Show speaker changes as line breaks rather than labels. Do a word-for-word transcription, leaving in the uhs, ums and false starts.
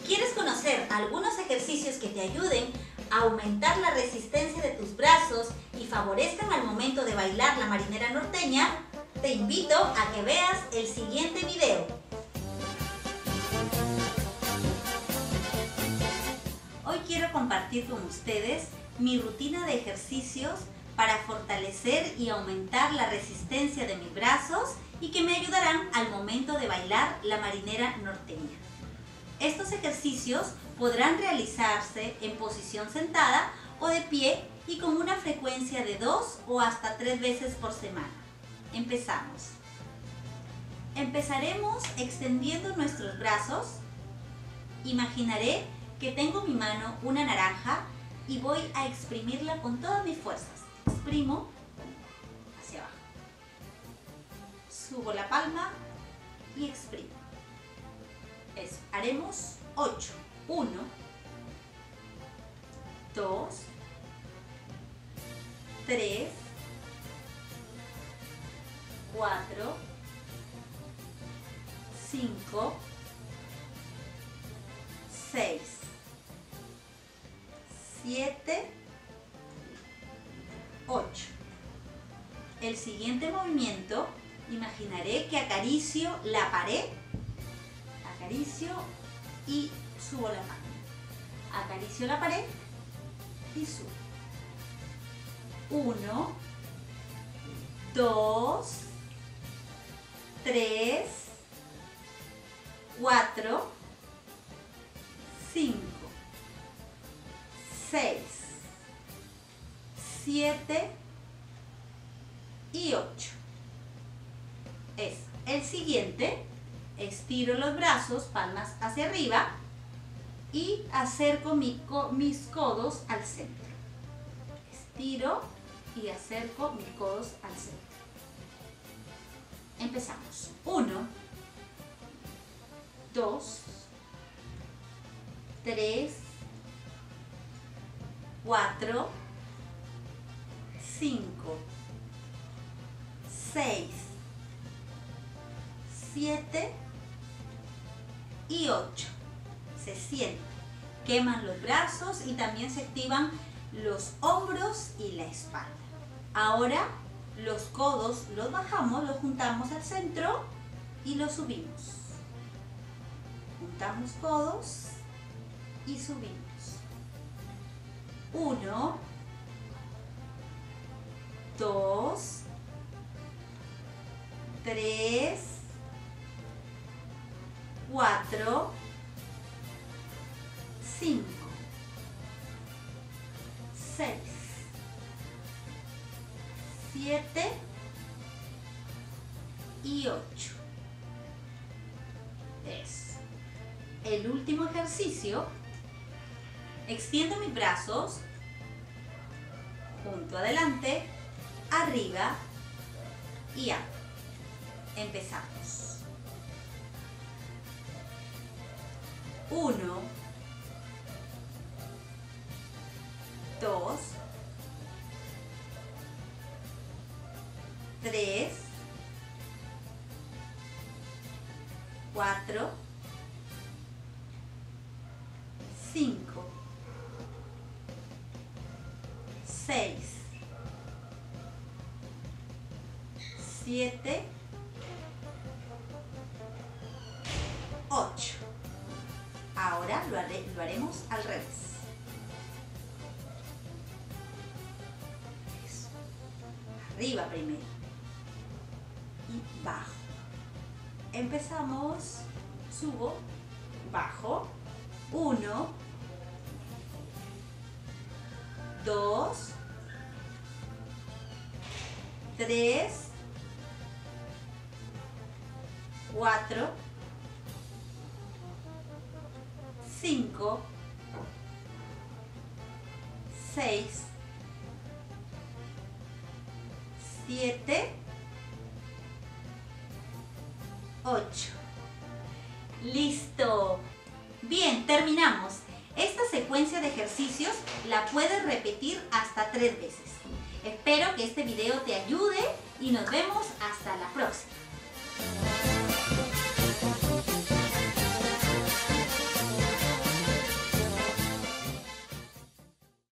¿Quieres conocer algunos ejercicios que te ayuden a aumentar la resistencia de tus brazos y favorezcan al momento de bailar la marinera norteña? Te invito a que veas el siguiente video. Hoy quiero compartir con ustedes mi rutina de ejercicios para fortalecer y aumentar la resistencia de mis brazos y que me ayudarán al momento de bailar la marinera norteña. Estos ejercicios podrán realizarse en posición sentada o de pie y con una frecuencia de dos o hasta tres veces por semana. Empezamos. Empezaremos extendiendo nuestros brazos. Imaginaré que tengo en mi mano una naranja y voy a exprimirla con todas mis fuerzas. Exprimo hacia abajo. Subo la palma y exprimo. Eso. Haremos ocho. uno, dos, tres, cuatro, cinco, seis, siete, ocho. El siguiente movimiento, imaginaré que acaricio la pared, acaricio y subo la mano. Acaricio la pared y subo. Uno, dos, tres, cuatro, cinco, seis, siete y ocho. Es el siguiente. Estiro los brazos, palmas hacia arriba y acerco mi, mis codos al centro. Estiro y acerco mis codos al centro. Empezamos. Uno, dos, tres, cuatro, cinco, seis, siete y ocho. Se sienten, queman los brazos y también se activan los hombros y la espalda. Ahora los codos los bajamos, los juntamos al centro y los subimos. Juntamos codos y subimos. Uno, dos, tres, cuatro, cinco, seis, siete y ocho. Eso. El último ejercicio. Extiendo mis brazos junto adelante, arriba y abajo. Empezamos. Uno, dos, tres, cuatro, cinco, seis, siete, ocho. Ahora lo, haré, lo haremos al revés. Eso. Arriba primero y bajo. Empezamos. Subo, bajo. Uno, dos, tres, cuatro, cinco, seis, siete, ocho. ¡Listo! Bien, terminamos. Esta secuencia de ejercicios la puedes repetir hasta tres veces. Espero que este video te ayude y nos vemos hasta la próxima.